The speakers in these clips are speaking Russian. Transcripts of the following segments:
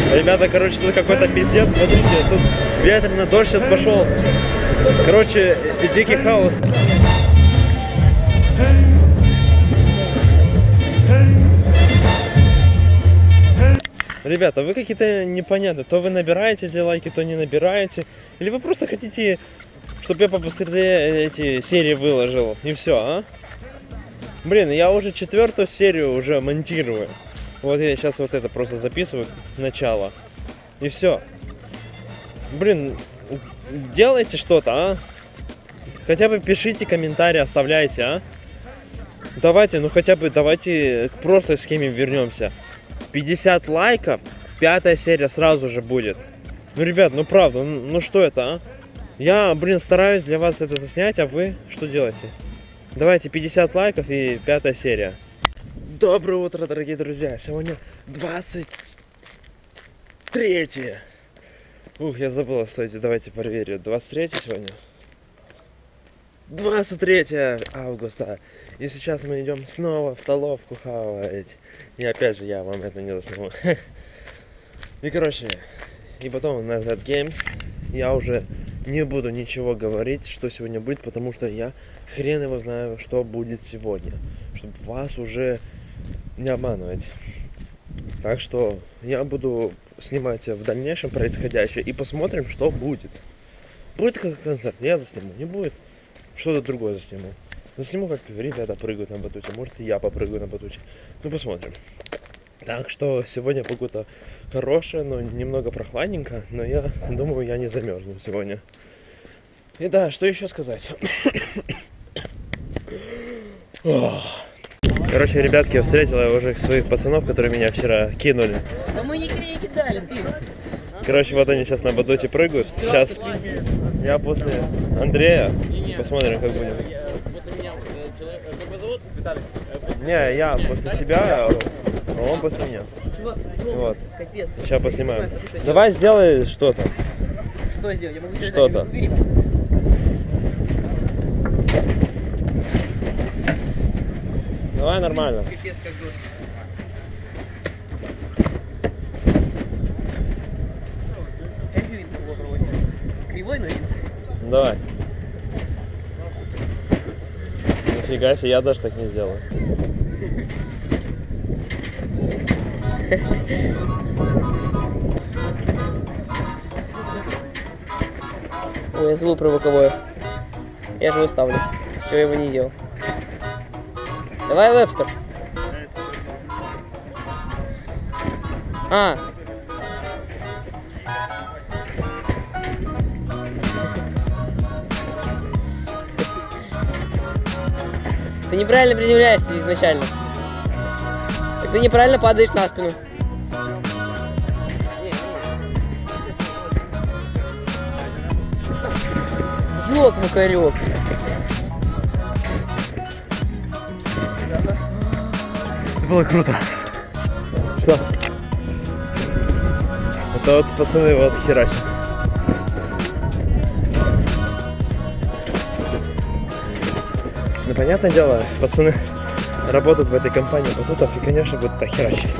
Ребята, короче, тут какой-то пиздец. Смотрите, тут ветрено, дождь сейчас пошел. Короче, дикий хаос. Ребята, вы какие-то непонятные. То вы набираете эти лайки, то не набираете. Или вы просто хотите, чтобы я побыстрее эти серии выложил. И все, а? Блин, я уже 4-ю серию уже монтирую. Вот я сейчас вот это просто записываю, начало. И все. Блин, делайте что-то, а? Хотя бы пишите комментарии, оставляйте, а? Давайте, ну хотя бы давайте к прошлой схеме вернемся. 50 лайков, 5-я серия сразу же будет. Ну, ребят, ну правда, ну что это, а? Я, блин, стараюсь для вас это заснять, а вы что делаете? Давайте 50 лайков и 5-я серия. Доброе утро, дорогие друзья. Сегодня 23. Ух, я забыла, стойте, давайте проверю. 23 сегодня? 23 августа. И сейчас мы идем снова в столовку хавать. И опять же, я вам это не засниму. И короче, и потом на Z Games я уже не буду ничего говорить, что сегодня будет, потому что я хрен его знаю, что будет сегодня. Чтобы вас уже не обманывать. Так что я буду снимать в дальнейшем происходящее и посмотрим, что будет. Будет как концерт, я засниму. Не будет, что-то другое засниму. Засниму, как ребята прыгают на батуте. Может, и я попрыгаю на батуте. Ну, посмотрим. Так что сегодня погода хорошая, но немного прохладненько. Но я думаю, я не замерзну сегодня. И да, что еще сказать? Короче, ребятки, я встретил уже своих пацанов, которые меня вчера кинули. А мы не кидали, ты. Короче, вот они сейчас на батуте прыгают. Сейчас я после Андрея. Посмотрим, как будет. После меня человек, как его зовут? Виталий. Не, я после тебя, а он после меня. Чувак, вот. Капец. Сейчас поснимаем. Давай сделай что-то. Что сделать? Я могу сделать что-то. Давай нормально. Капец, как жестко. Как вид его проводить? Кривой, но вид. Давай. Нифига себе, я даже так не сделаю. Ой, я забыл про боковое. Я же его ставлю. Чего я его не делал? Давай, Вебстер. А. Ты неправильно приземляешься изначально. Ты неправильно падаешь на спину. Ёк-макарёк. Это было круто. Что? Это вот пацаны вот херачат. Ну, понятное дело, пацаны работают в этой компании батутов и, конечно, будут так херачить.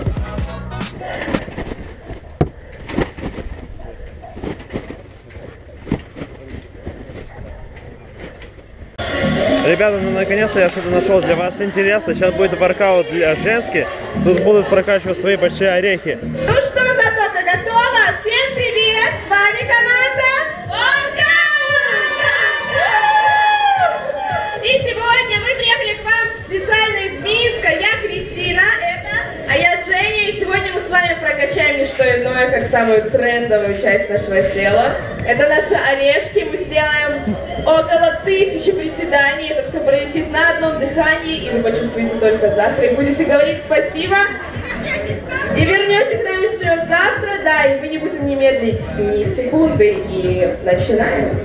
Ребята, ну наконец-то я что-то нашел для вас интересное. Сейчас будет воркаут для женских. Тут будут прокачивать свои большие орехи. Ну что, Затока, готова? Всем привет! С вами команда воркаут! И сегодня мы приехали к вам специально из Минска. Я Кристина, а я Женя. И сегодня мы с вами прокачаем не что иное, как самую трендовую часть нашего тела. Это наши орешки. Мы сделаем около 1000 приседаний. Это все пролетит на одном дыхании, и вы почувствуете только завтра. И будете говорить спасибо. И вернете к нам еще завтра, да, и мы не будем не медлить ни секунды. И начинаем.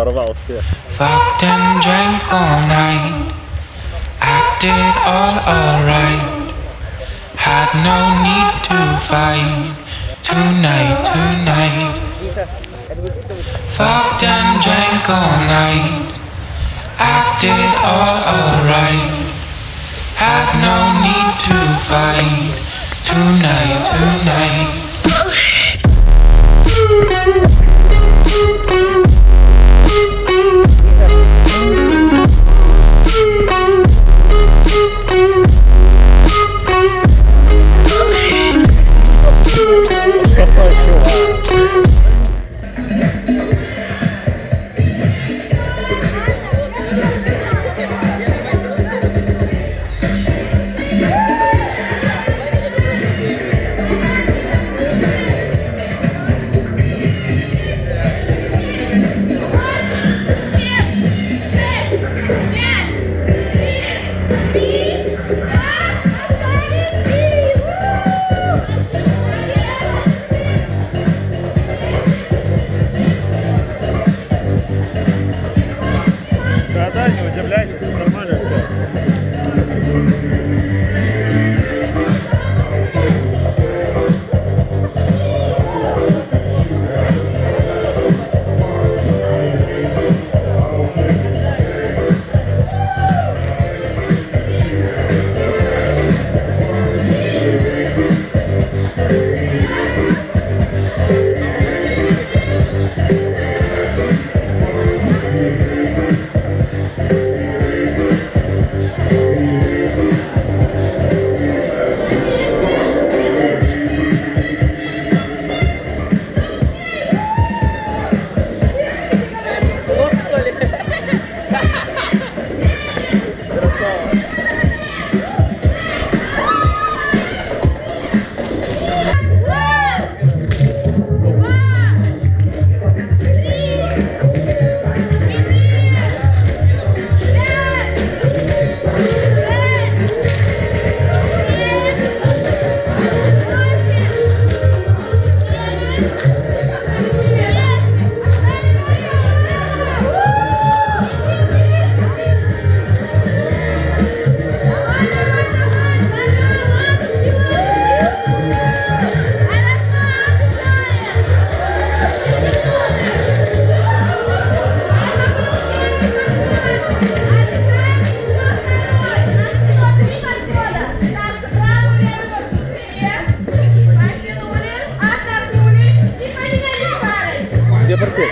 порвал все. Fucked and drank all night, acted all alright, had no need to fight, tonight. Fucked and drank all night, acted all alright, had no need to fight, tonight. Да, не удивляйтесь, нормально все. Где портфель?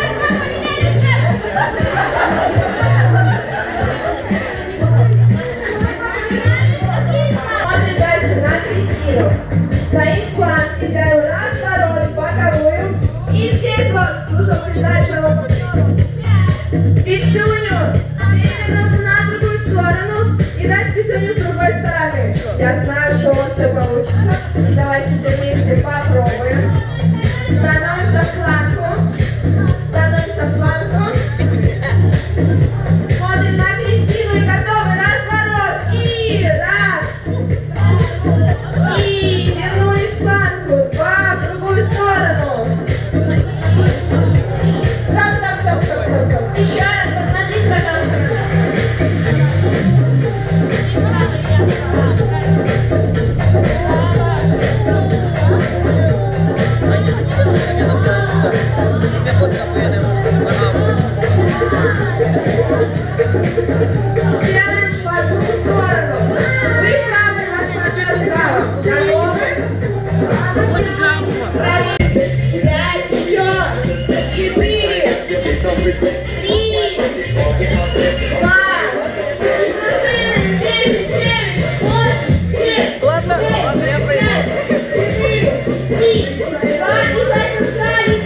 Смотрим дальше на Кристину. Стоим в планке, сделаем разворот, боковую. И здесь вот нужно придать своего партнеру пятюню. Перевернуться на другую сторону и дать пятюню с другой стороны. Я знаю, что у вас все получится. Давайте все вместе попробуем. Становимся в планку. Становимся в планку. Смотрим на Кристину и готовы. Разворот. И раз. И вернулись в планку. Два. В другую сторону. Стоп. Еще раз посмотрите, пожалуйста. Сделаем в одну сторону. Вы правый, ваш партнер справа. Готовы? Пять, еще. 4, 3, 2, 10, 9, 8, 7, Ладно, я поеду. 3, 2, обязательно шарик,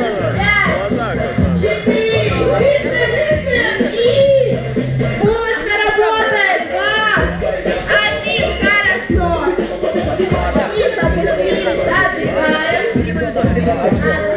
5, 4, выше, и булочка работает, 2, 1, хорошо. И запустились, отдыхаем.